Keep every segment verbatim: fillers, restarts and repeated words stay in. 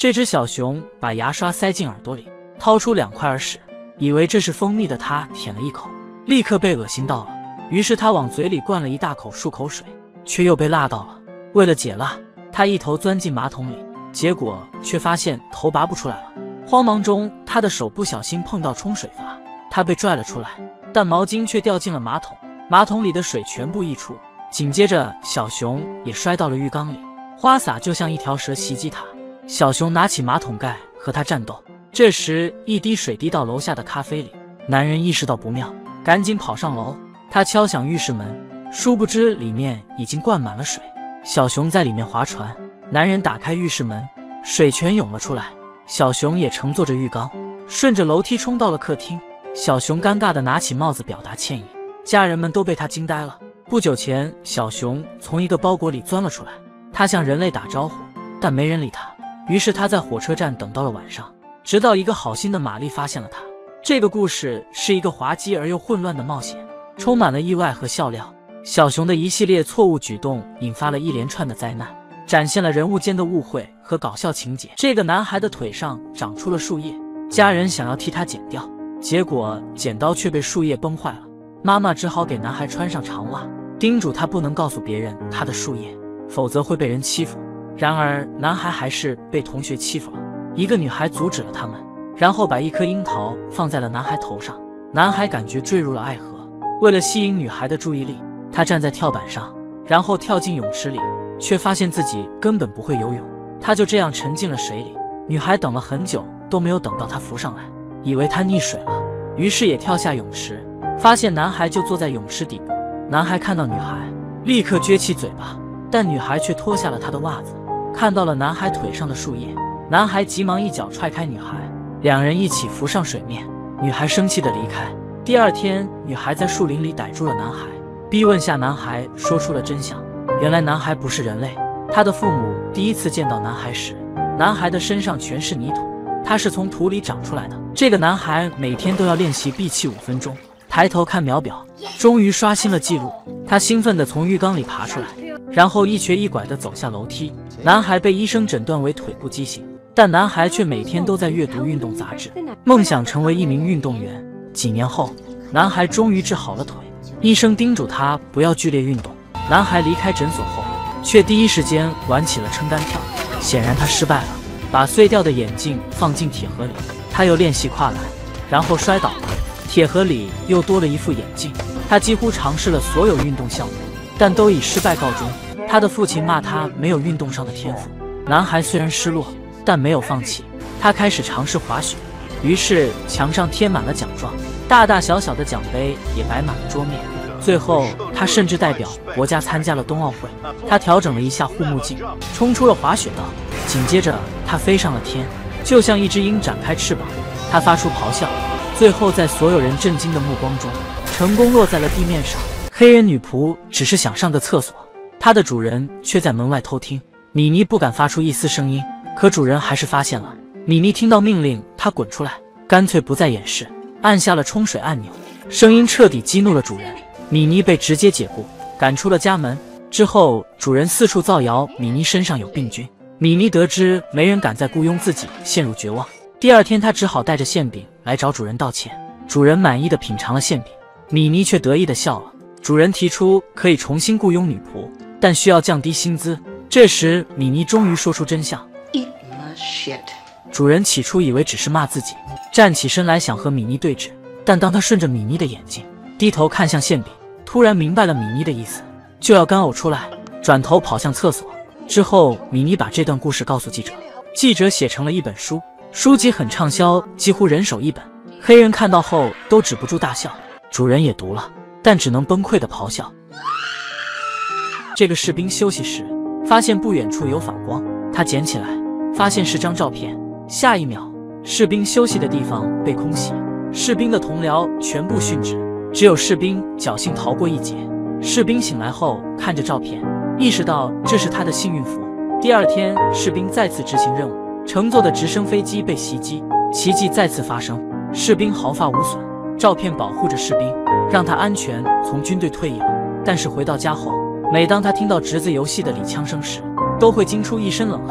这只小熊把牙刷塞进耳朵里，掏出两块耳屎，以为这是蜂蜜的它舔了一口，立刻被恶心到了。于是他往嘴里灌了一大口漱口水，却又被辣到了。为了解辣，他一头钻进马桶里，结果却发现头拔不出来了。慌忙中，他的手不小心碰到冲水阀，他被拽了出来，但毛巾却掉进了马桶，马桶里的水全部溢出。紧接着，小熊也摔到了浴缸里，花洒就像一条蛇袭击他。小熊拿起马桶盖和他战斗，这时一滴水滴到楼下的咖啡里，男人意识到不妙，赶紧跑上楼。他敲响浴室门，殊不知里面已经灌满了水。小熊在里面划船，男人打开浴室门，水全涌了出来。小熊也乘坐着浴缸，顺着楼梯冲到了客厅。小熊尴尬地拿起帽子表达歉意，家人们都被他惊呆了。不久前，小熊从一个包裹里钻了出来，他向人类打招呼，但没人理他。于是他在火车站等到了晚上，直到一个好心的玛丽发现了他。这个故事是一个滑稽而又混乱的冒险，充满了意外和笑料。小熊的一系列错误举动引发了一连串的灾难，展现了人物间的误会和搞笑情节。这个男孩的腿上长出了树叶，家人想要替他剪掉，结果剪刀却被树叶崩坏了。妈妈只好给男孩穿上长袜，叮嘱他不能告诉别人他的树叶，否则会被人欺负。然而男孩还是被同学欺负了。一个女孩阻止了他们，然后把一颗樱桃放在了男孩头上。男孩感觉坠入了爱河。为了吸引女孩的注意力，他站在跳板上，然后跳进泳池里，却发现自己根本不会游泳。他就这样沉进了水里。女孩等了很久都没有等到他浮上来，以为他溺水了，于是也跳下泳池，发现男孩就坐在泳池底部。男孩看到女孩，立刻撅起嘴巴，但女孩却脱下了他的袜子，看到了男孩腿上的树叶。男孩急忙一脚踹开女孩，两人一起浮上水面。女孩生气地离开。第二天，女孩在树林里逮住了男孩，逼问下男孩说出了真相。原来男孩不是人类，他的父母第一次见到男孩时，男孩的身上全是泥土，他是从土里长出来的。这个男孩每天都要练习闭气五分钟。抬头看秒表，终于刷新了记录。他兴奋地从浴缸里爬出来，然后一瘸一拐地走下楼梯。男孩被医生诊断为腿部畸形，但男孩却每天都在阅读运动杂志，梦想成为一名运动员。几年后，男孩终于治好了腿，医生叮嘱他不要剧烈运动。男孩离开诊所后，却第一时间玩起了撑杆跳。显然他失败了，把碎掉的眼镜放进铁盒里。他又练习跨栏，然后摔倒了，铁盒里又多了一副眼镜。他几乎尝试了所有运动项目，但都以失败告终。他的父亲骂他没有运动上的天赋。男孩虽然失落，但没有放弃。他开始尝试滑雪，于是墙上贴满了奖状，大大小小的奖杯也摆满了桌面。最后，他甚至代表国家参加了冬奥会。他调整了一下护目镜，冲出了滑雪道。紧接着，他飞上了天，就像一只鹰展开翅膀。他发出咆哮，最后在所有人震惊的目光中，成功落在了地面上。黑人女仆只是想上个厕所，她的主人却在门外偷听。米妮不敢发出一丝声音，可主人还是发现了。米妮听到命令，她滚出来，干脆不再掩饰，按下了冲水按钮。声音彻底激怒了主人，米妮被直接解雇，赶出了家门。之后，主人四处造谣米妮身上有病菌。米妮得知没人敢再雇佣自己，陷入绝望。第二天，她只好带着馅饼来找主人道歉。主人满意的品尝了馅饼，米妮却得意的笑了。主人提出可以重新雇佣女仆，但需要降低薪资。这时，米妮终于说出真相。主人起初以为只是骂自己，站起身来想和米妮对峙，但当他顺着米妮的眼睛低头看向馅饼，突然明白了米妮的意思，就要干呕出来，转头跑向厕所。之后，米妮把这段故事告诉记者，记者写成了一本书，书籍很畅销，几乎人手一本。黑人看到后都止不住大笑，主人也读了，但只能崩溃的咆哮。这个士兵休息时，发现不远处有反光，他捡起来，发现是张照片。下一秒，士兵休息的地方被空袭，士兵的同僚全部殉职，只有士兵侥幸逃过一劫。士兵醒来后看着照片，意识到这是他的幸运符。第二天，士兵再次执行任务，乘坐的直升飞机被袭击，奇迹再次发生，士兵毫发无损。照片保护着士兵，让他安全从军队退役了。但是回到家后，每当他听到侄子游戏的礼枪声时，都会惊出一身冷汗。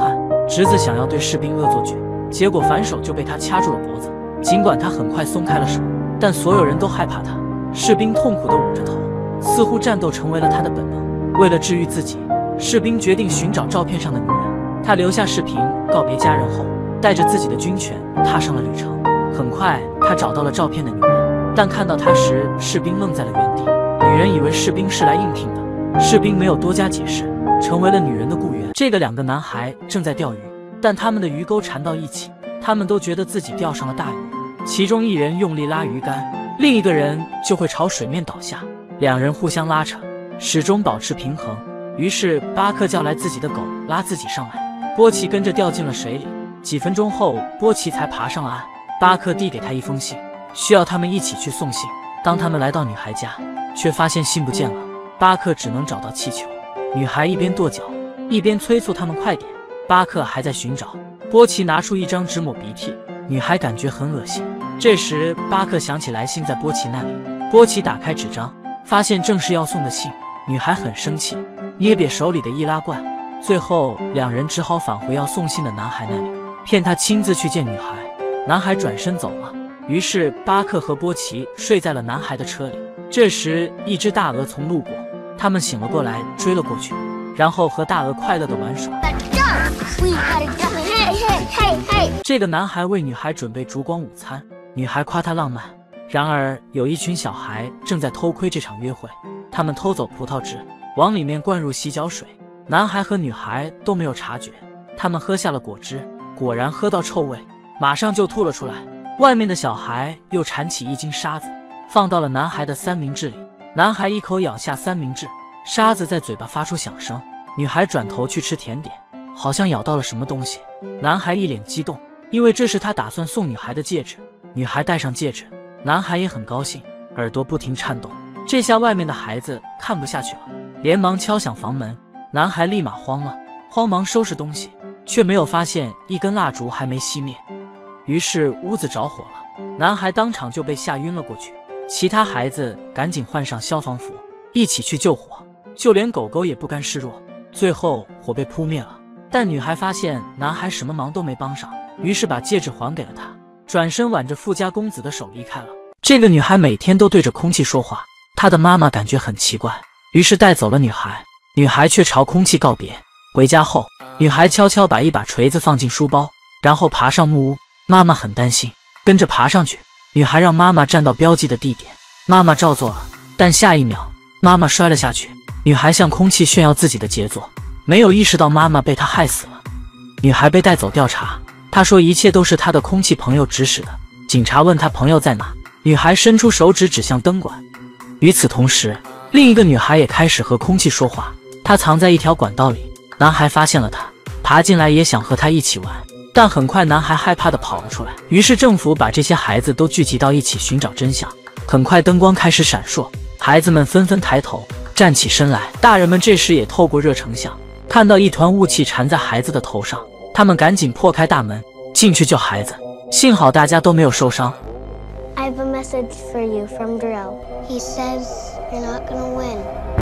侄子想要对士兵恶作剧，结果反手就被他掐住了脖子。尽管他很快松开了手，但所有人都害怕他。士兵痛苦地捂着头，似乎战斗成为了他的本能。为了治愈自己，士兵决定寻找照片上的女人。他留下视频告别家人后，带着自己的军犬踏上了旅程。很快，他找到了照片的女人，但看到她时，士兵愣在了原地。女人以为士兵是来应聘的，士兵没有多加解释，成为了女人的雇员。这个两个男孩正在钓鱼，但他们的鱼钩缠到一起，他们都觉得自己钓上了大鱼。其中一人用力拉鱼竿，另一个人就会朝水面倒下，两人互相拉扯，始终保持平衡。于是巴克叫来自己的狗拉自己上来，波奇跟着掉进了水里。几分钟后，波奇才爬上了岸。巴克递给他一封信，需要他们一起去送信。当他们来到女孩家，却发现信不见了。巴克只能找到气球。女孩一边跺脚，一边催促他们快点。巴克还在寻找。波奇拿出一张纸抹鼻涕，女孩感觉很恶心。这时巴克想起来信在波奇那里，波奇打开纸张，发现正是要送的信。女孩很生气，捏瘪手里的易拉罐。最后两人只好返回要送信的男孩那里，骗他亲自去见女孩。男孩转身走了，于是巴克和波奇睡在了男孩的车里。这时一只大鹅从路过，他们醒了过来，追了过去，然后和大鹅快乐地玩耍。这个男孩为女孩准备烛光午餐，女孩夸他浪漫。然而有一群小孩正在偷窥这场约会，他们偷走葡萄汁，往里面灌入洗脚水。男孩和女孩都没有察觉，他们喝下了果汁，果然喝到臭味，马上就吐了出来。外面的小孩又铲起一斤沙子，放到了男孩的三明治里。男孩一口咬下三明治，沙子在嘴巴发出响声。女孩转头去吃甜点，好像咬到了什么东西。男孩一脸激动，因为这是他打算送女孩的戒指。女孩戴上戒指，男孩也很高兴，耳朵不停颤动。这下外面的孩子看不下去了，连忙敲响房门。男孩立马慌了，慌忙收拾东西，却没有发现一根蜡烛还没熄灭。于是屋子着火了，男孩当场就被吓晕了过去。其他孩子赶紧换上消防服，一起去救火，就连狗狗也不甘示弱。最后火被扑灭了，但女孩发现男孩什么忙都没帮上，于是把戒指还给了他，转身挽着富家公子的手离开了。这个女孩每天都对着空气说话，她的妈妈感觉很奇怪，于是带走了女孩。女孩却朝空气告别。回家后，女孩悄悄把一把锤子放进书包，然后爬上木屋。妈妈很担心，跟着爬上去。女孩让妈妈站到标记的地点，妈妈照做了，但下一秒，妈妈摔了下去。女孩向空气炫耀自己的杰作，没有意识到妈妈被她害死了。女孩被带走调查，她说一切都是她的空气朋友指使的。警察问她朋友在哪，女孩伸出手指指向灯管。与此同时，另一个女孩也开始和空气说话，她藏在一条管道里。男孩发现了她，爬进来也想和她一起玩，但很快男孩害怕地跑了出来。于是政府把这些孩子都聚集到一起寻找真相。很快灯光开始闪烁，孩子们纷纷抬头站起身来。大人们这时也透过热成像看到一团雾气缠在孩子的头上，他们赶紧破开大门进去救孩子，幸好大家都没有受伤。 I have a message for you from Drill. He says you're not gonna win.